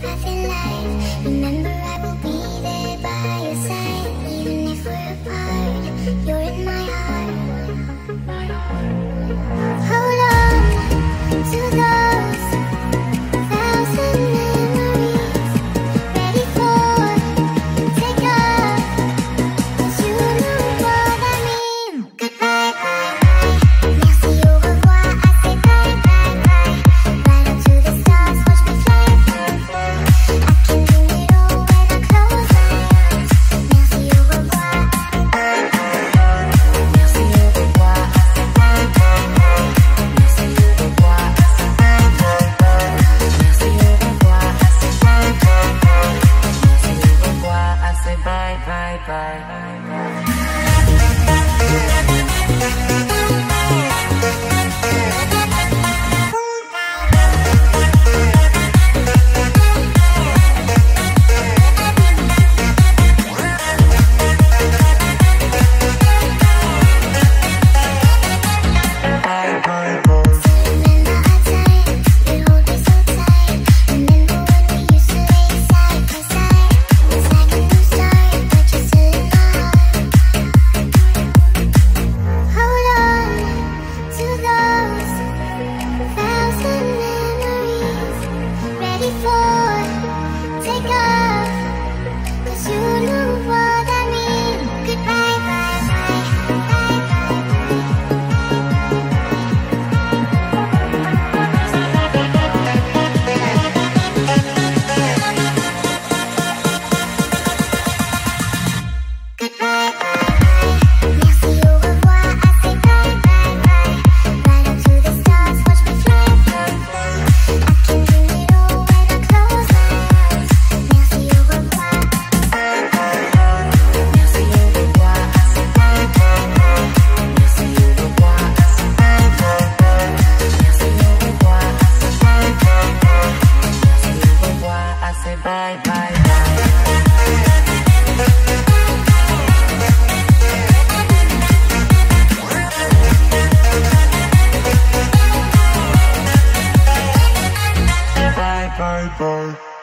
path in life. Remember, I will be there by your side. Even if we're apart, you're in my heart. Hold on to those thousand memories, ready for takeoff. 'Cause you know what I mean. Goodbye, bye, bye. Merci, au revoir. I say bye, bye, bye. Right up to the stars, watch me fly, fly, fly. I can do it all when I close my eyes. Merci, au revoir. Merci, au revoir. I say bye, bye, bye. Merci, au revoir. I say bye, bye, bye. Merci, au revoir. I say bye, bye, bye. Merci, au revoir. I say bye, bye, bye. Bye, bye, bye. Bye, bye, bye.